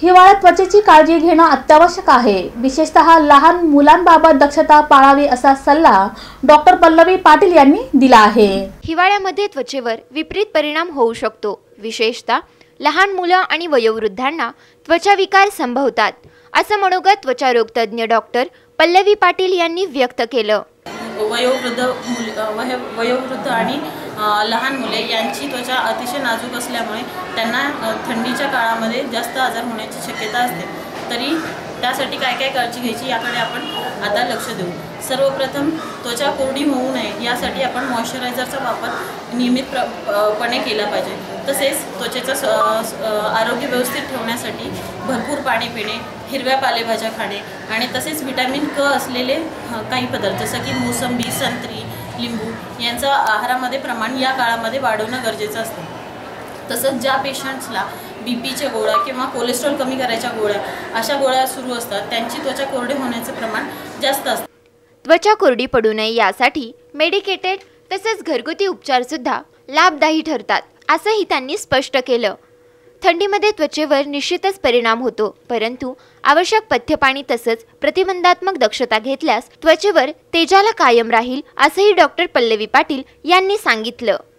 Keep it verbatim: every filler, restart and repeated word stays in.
हिवाळ्यात त्वचेची काळजी घेणं अत्यावश्यक आहे। विशेषतः लहान मुलांबाबत दक्षता पाळावी असा सल्ला डॉक्टर पल्लवी पाटील यांनी दिला आहे। हिवाळ्यामध्ये त्वचेवर विपरीत परिणाम होऊ शकतो। विशेषतः लहान मुलं आणि वयोवृद्धांना त्वचा विकार संभवतात, असं मनोगत त्वचारोग तज्ञ डॉक्टर पल्लवी पाटील यांनी व्यक्त केलं। वयोवृद्ध मुल वयोवृद्ध आणि लहान मुले यांची त्वचा अतिशय नाजूक असल्यामुळे त्यांना थंडीच्या काळामध्ये जास्त आजार होण्याची शक्यता असते। तरी त्यासाठी काय काय काळजी घ्यायची याकडे आपण आता लक्ष देऊ। सर्वप्रथम त्वचा कोरडी होऊ नये यासाठी आपण मॉइश्चरायझरचा वापर नियमितपणे केला पाहिजे। तसेच त्वचेचं आरोग्य व्यवस्थित ठेवण्यासाठी भरपूर पाणी पिणे, हिरव्या पालेभाज्या खाणे आणि तसेच व्हिटॅमिन क असलेले काही पदार्थ जसं की मोसंबी, संत्री, लिंबू यांचं आहारामध्ये प्रमाण या काळामध्ये वाढवणं गरजेचं असतं। तसंच ज्या पेशंट्सला बी पीच्या गोळ्या किंवा कोलेस्ट्रॉल कमी करायच्या गोळ्या अशा गोळ्या सुरू असतात त्यांची त्वचा कोरडी होण्याचे प्रमाण जास्त असतं। त्वचा कोरडी पडू नये यासाठी मेडिकेटेड तसेच घरगुती उपचार सुद्धा लाभदायी ठरतात, असंही त्यांनी स्पष्ट केलं। थंडीमध्ये त्वचेवर निश्चितच परिणाम होतो, परंतु आवश्यक पथ्यपाणी तसंच प्रतिबंधात्मक दक्षता घेतल्यास त्वचेवर तेजाला कायम राहील, असंही डॉक्टर पल्लवी पाटील यांनी सांगितलं।